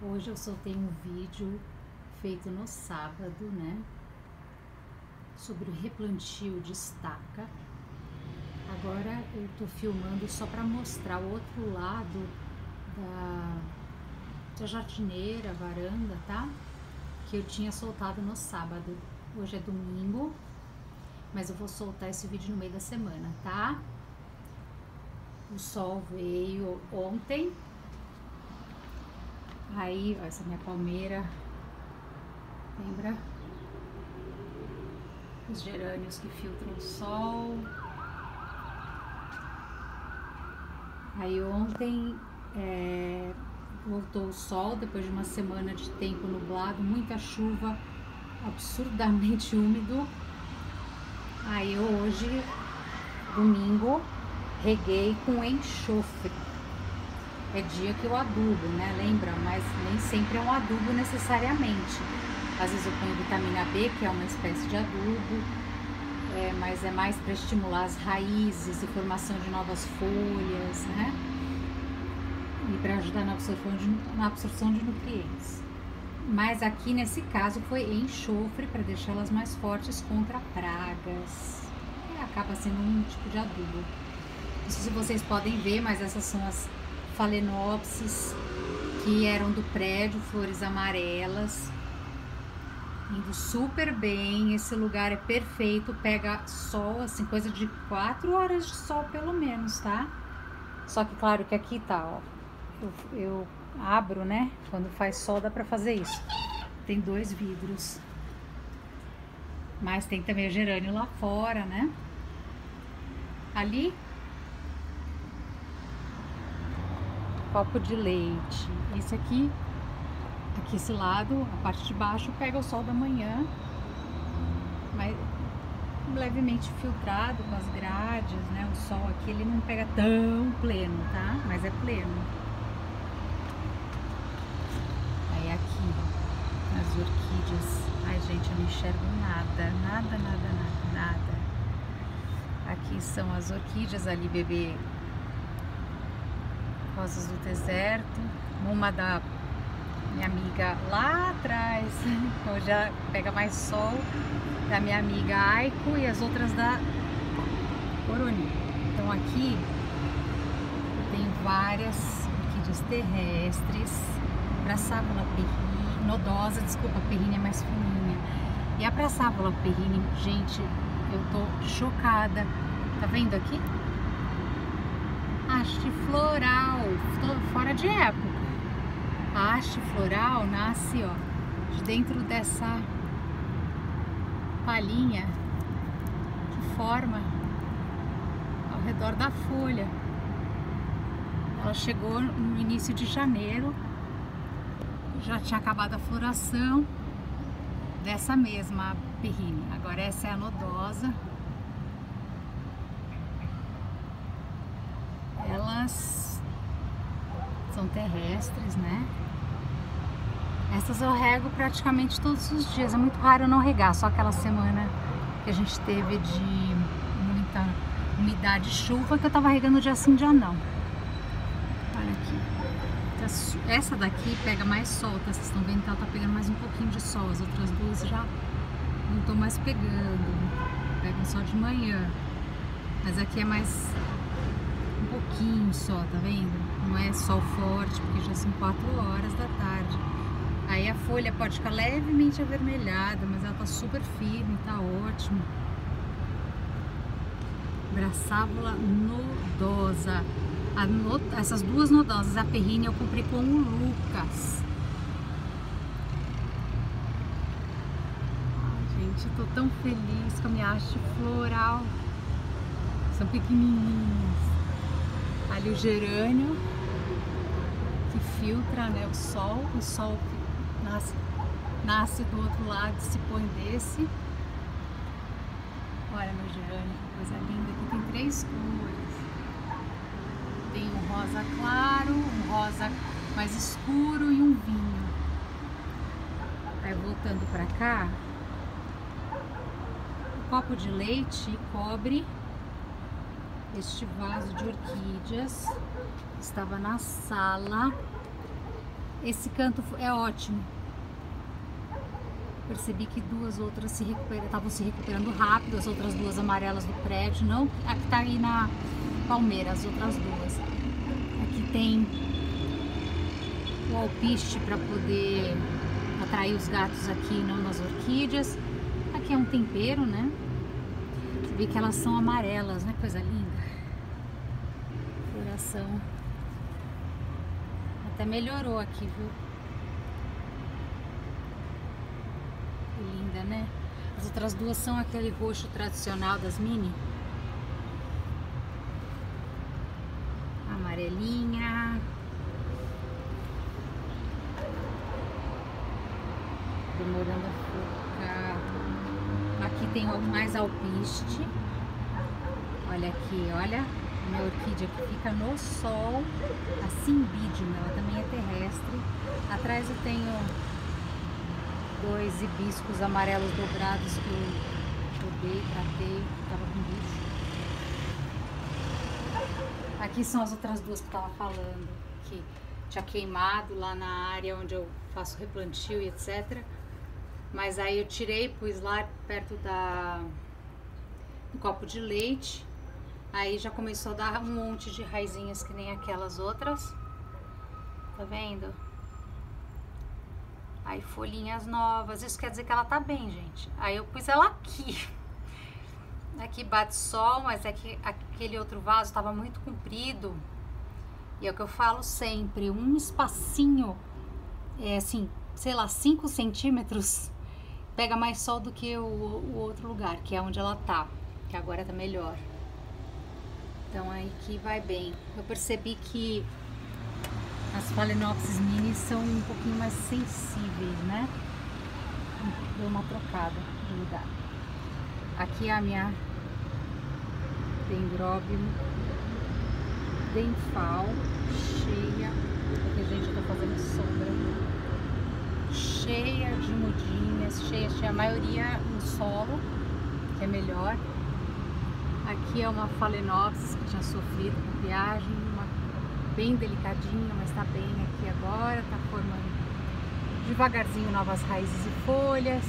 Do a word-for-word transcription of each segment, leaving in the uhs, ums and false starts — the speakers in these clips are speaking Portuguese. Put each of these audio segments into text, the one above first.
Hoje eu soltei um vídeo feito no sábado, né? Sobre o replantio de estaca. Agora eu tô filmando só para mostrar o outro lado da, da jardineira, varanda, tá? Que eu tinha soltado no sábado. Hoje é domingo, mas eu vou soltar esse vídeo no meio da semana, tá? O sol veio ontem. Aí, ó, essa minha palmeira, lembra? Os gerânios que filtram o sol. Aí ontem é, voltou o sol depois de uma semana de tempo nublado, muita chuva, absurdamente úmido. Aí hoje, domingo, reguei com enxofre. É dia que eu adubo, né? Lembra? Mas nem sempre é um adubo necessariamente. Às vezes eu ponho vitamina B, que é uma espécie de adubo, é, mas é mais para estimular as raízes e formação de novas folhas, né? E para ajudar na absorção, de, na absorção de nutrientes. Mas aqui nesse caso foi enxofre para deixá-las mais fortes contra pragas. E acaba sendo um tipo de adubo. Não sei se vocês podem ver, mas essas são as Phalaenopsis que eram do prédio, flores amarelas, indo super bem. Esse lugar é perfeito, pega sol, assim, coisa de quatro horas de sol pelo menos, tá? Só que claro que aqui tá, ó, eu, eu abro, né? Quando faz sol dá pra fazer isso. Tem dois vidros, mas tem também o gerânio lá fora, né? Ali, copo de leite. Esse aqui, aqui esse lado, a parte de baixo pega o sol da manhã, mas levemente filtrado com as grades, né? O sol aqui ele não pega tão pleno, tá? Mas é pleno. Aí aqui, as orquídeas. Ai, gente, eu não enxergo nada, nada, nada, nada, nada. Aqui são as orquídeas, ali, bebê. Rosas do deserto, uma da minha amiga lá atrás, hoje já pega mais sol, da minha amiga Aiko, e as outras da Coroni. Então aqui tem várias orquídeas terrestres, Brassavola perrine, nodosa, desculpa, a perrine é mais fininha. E a Brassavola perrine, gente, eu tô chocada. Tá vendo aqui? Haste floral, fora de época. A haste floral nasce, ó, de dentro dessa palhinha que forma ao redor da folha. Ela chegou no início de janeiro, já tinha acabado a floração dessa mesma perrine. Agora essa é a nodosa. Elas são terrestres, né? Essas eu rego praticamente todos os dias. É muito raro eu não regar, só aquela semana que a gente teve de muita umidade e chuva que eu tava regando dia sim, dia não. Olha aqui. Essa daqui pega mais sol, tá? Vocês estão vendo que ela tá pegando mais um pouquinho de sol. As outras duas já não estão mais pegando. Pegam só de manhã. Mas aqui é mais um pouquinho só, tá vendo? Não é sol forte, porque já são quatro horas da tarde. Aí a folha pode ficar levemente avermelhada, mas ela tá super firme, tá ótimo. Brassavola nodosa. A no... Essas duas nodosas, a perrine eu comprei com o Lucas. Ai, gente, eu tô tão feliz com a minha haste floral. São pequenininhas. Ali o gerânio que filtra, né, o sol, o sol que nasce, nasce do outro lado e se põe desse. Olha meu gerânio, que coisa linda, aqui tem três cores. Tem um rosa claro, um rosa mais escuro e um vinho. Aí voltando pra cá, o copo de leite cobre este vaso de orquídeas. Estava na sala esse canto é ótimo. Percebi que duas outras se recuperaram, estavam se recuperando rápido, as outras duas amarelas do prédio, não a que tá aí na palmeira, as outras duas. Aqui tem o alpiste para poder atrair os gatos aqui, não nas orquídeas. Aqui é um tempero, né? Você vê que elas são amarelas, né? Coisa linda. Floração. Até melhorou aqui, viu? Que linda, né? As outras duas são aquele roxo tradicional das mini. Amarelinha. Demorando a focar. Aqui tem mais alpiste. Olha aqui, olha. Minha orquídea que fica no sol. A Cymbidium, ela também é terrestre. Atrás eu tenho dois hibiscos amarelos dobrados que eu rodei, tratei, tava com bicho. Aqui são as outras duas que eu tava falando, que tinha queimado lá na área onde eu faço replantio e etcétera. Mas aí eu tirei, pus lá perto da do copo de leite. Aí já começou a dar um monte de raizinhas que nem aquelas outras. Tá vendo? Aí folhinhas novas. Isso quer dizer que ela tá bem, gente. Aí eu pus ela aqui. Aqui bate sol, mas é que aquele outro vaso tava muito comprido. E é o que eu falo sempre. Um espacinho, é assim, sei lá, cinco centímetros, pega mais sol do que o, o outro lugar, que é onde ela tá. Que agora tá melhor. Então aí que vai bem. Eu percebi que as Phalaenopsis mini são um pouquinho mais sensíveis, né? Deu uma trocada de lugar. Aqui é a minha Dendrobium denfal, cheia, porque gente, eu tô fazendo sombra, cheia de mudinhas, cheia, cheia, a maioria no solo, que é melhor. Aqui é uma Phalaenopsis que tinha sofrido com viagem, uma bem delicadinha, mas tá bem aqui agora, tá formando devagarzinho novas raízes e folhas.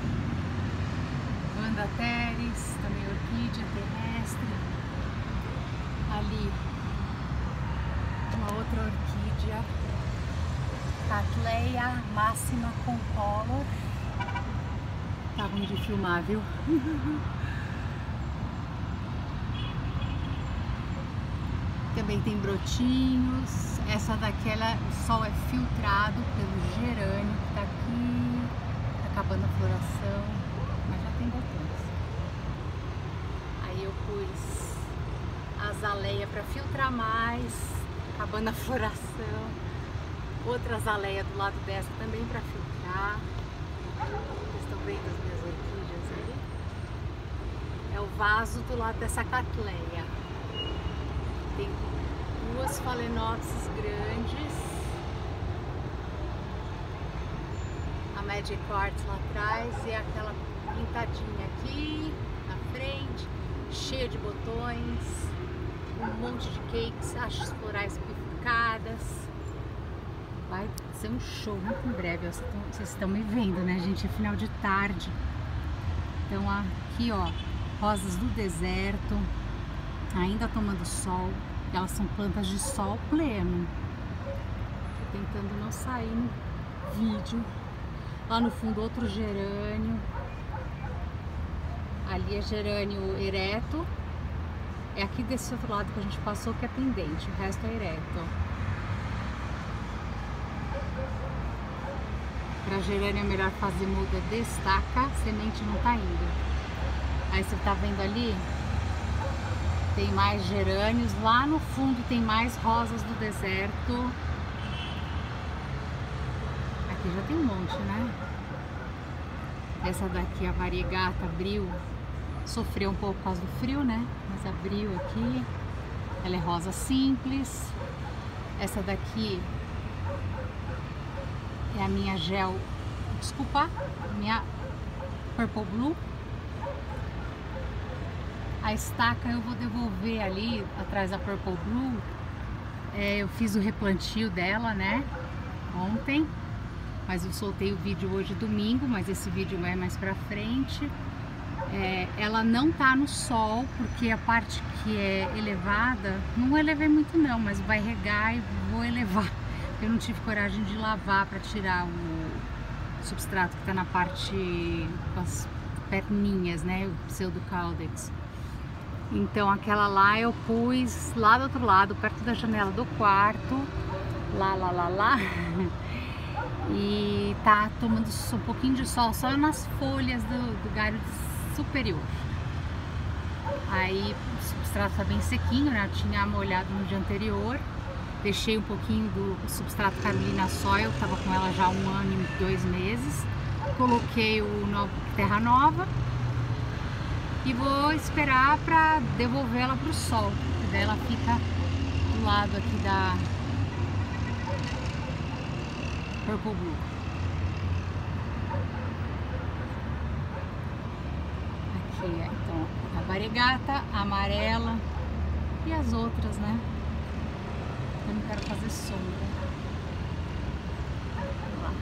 Vanda teres, também orquídea terrestre. Ali uma outra orquídea, Cattleya máxima com color. Tá ruim de filmar, viu? Também tem brotinhos. Essa daqui, ela, o sol é filtrado pelo gerânio que tá aqui, tá acabando a floração, mas já tem botões. Aí eu pus a azaleia para filtrar mais, acabando a floração. Outra azaleia do lado dessa também para filtrar. Vocês estão vendo as minhas orquídeas aí? É o vaso do lado dessa Cattleya. Tem duas Phalaenopsis grandes, a Magic Quartz lá atrás e aquela pintadinha aqui na frente, cheia de botões, um monte de cakes, hastes florais bifurcadas. Vai ser um show muito em breve. Vocês estão me vendo, né, gente? É final de tarde. Então aqui, ó, rosas do deserto, ainda tomando sol. Elas são plantas de sol pleno. Tô tentando não sair no vídeo. Lá no fundo outro gerânio. Ali é gerânio ereto. É aqui desse outro lado que a gente passou que é pendente. O resto é ereto. Para gerânio é melhor fazer muda destaca. Semente não tá indo. Aí você tá vendo ali? Tem mais gerânios, lá no fundo tem mais rosas do deserto. Aqui já tem um monte, né? Essa daqui, a variegata, abriu, sofreu um pouco por causa do frio, né? Mas abriu aqui. Ela é rosa simples. Essa daqui é a minha gel, desculpa, minha Purple Blue. A estaca eu vou devolver ali atrás da Purple Blue. É, eu fiz o replantio dela, né? ontem, mas eu soltei o vídeo hoje domingo, mas esse vídeo vai mais pra frente. É, ela não tá no sol, porque a parte que é elevada, não elevei muito não, mas vai regar e vou elevar. Eu não tive coragem de lavar para tirar o substrato que tá na parte com as perninhas, né, o pseudocaudex. Então aquela lá eu pus lá do outro lado, perto da janela do quarto, lá, lá, lá, lá. E tá tomando um pouquinho de sol só nas folhas do, do galho superior. Aí o substrato tá bem sequinho, né? Eu tinha molhado no dia anterior. Deixei um pouquinho do substrato Carolina Soil, tava com ela já há um ano e dois meses. Coloquei o novo Terra Nova e vou esperar para devolver ela pro sol. Daí ela fica do lado aqui da Purple Blue. Aqui, então, a variegata, a amarela e as outras, né? Eu não quero fazer sombra. Lá.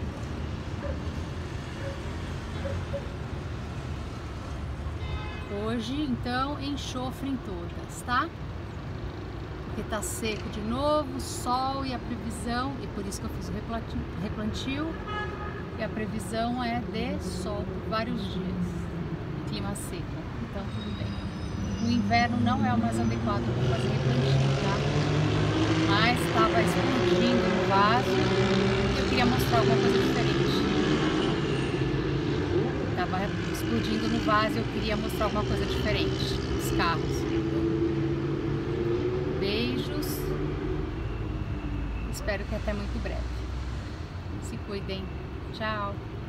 Hoje, então, enxofre em todas, tá? Porque tá seco de novo, sol e a previsão, e por isso que eu fiz o replantio, e a previsão é de sol por vários dias, clima seco, então tudo bem. O inverno não é o mais adequado para fazer replantio, tá? Mas estava explodindo no vaso e eu queria mostrar alguma coisa diferente. Estava explodindo no vaso e eu queria mostrar alguma coisa diferente, os carros. Beijos, espero que até muito breve. Se cuidem, tchau!